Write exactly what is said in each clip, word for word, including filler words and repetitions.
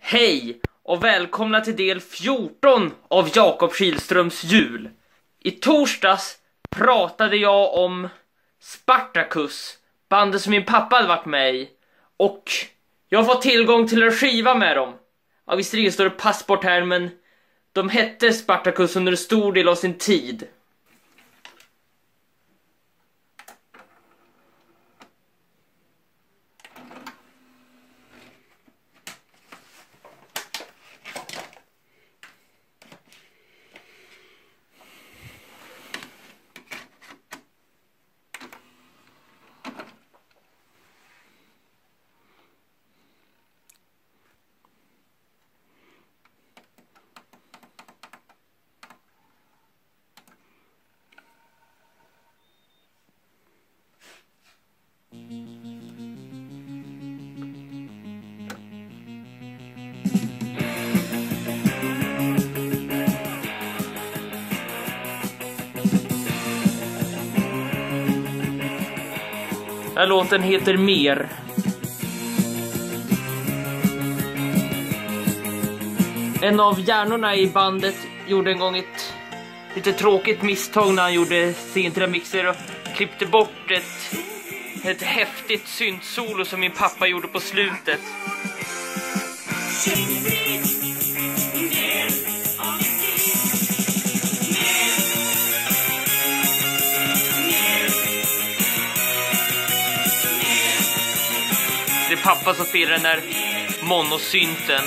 Hej och välkomna till del fjorton av Jakob Kihlströms jul. I torsdags pratade jag om Spartacus, bandet som min pappa hade varit med i. Och jag har fått tillgång till en skiva med dem. Ja, visserligen står det passport här, men de hette Spartacus under en stor del av sin tid. Den här låten heter Mer. En av hjärnorna i bandet gjorde en gång ett lite tråkigt misstag när han gjorde sin till mixer och klippte bort ett, ett häftigt syntsolo som min pappa gjorde på slutet. Det är pappa som spelar den där monosynten.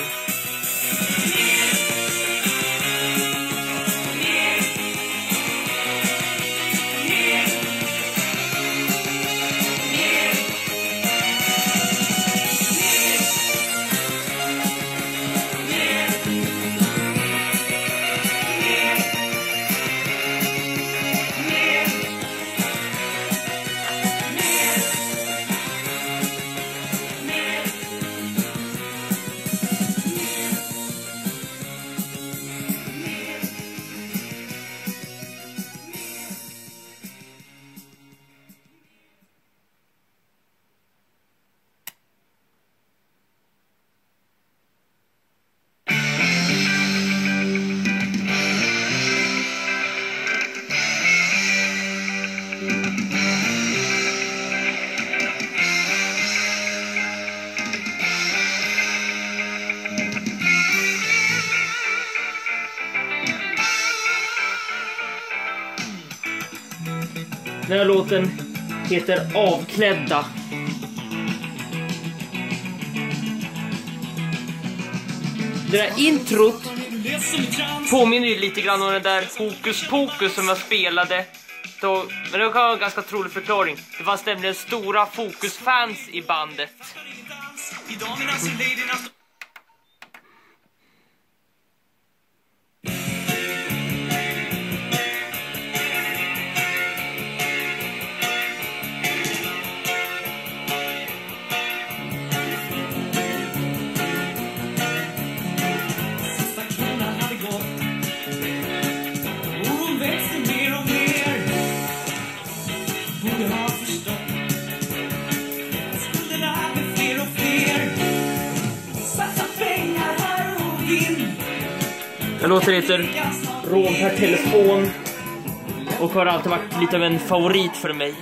Den här låten heter Avklädda. Det där introt påminner ju lite grann om den där Hokus Pokus som jag spelade då, men det var en ganska trolig förklaring. Det fanns nämligen stora Fokus-fans i bandet. Den låten heter Rån per telefon och har alltid varit lite av en favorit för mig.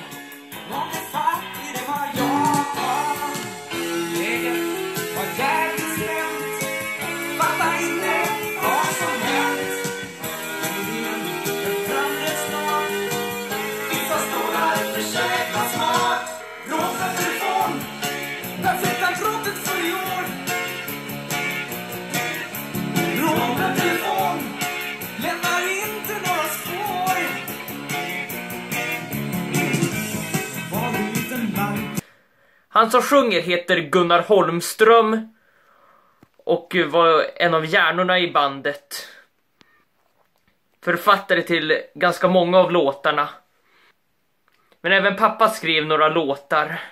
Han som sjunger heter Gunnar Holmström och var en av hjärnorna i bandet. Författare till ganska många av låtarna. Men även pappa skrev några låtar.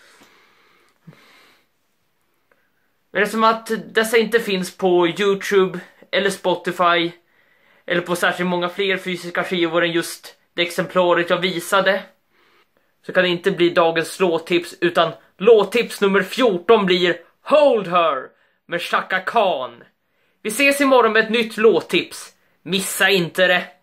Men det är som att dessa inte finns på YouTube eller Spotify eller på särskilt många fler fysiska skivor än just det exemplaret jag visade, så kan det inte bli dagens låttips, utan låttips nummer fjorton blir Hold Her med Chaka Khan. Vi ses imorgon med ett nytt låttips. Missa inte det!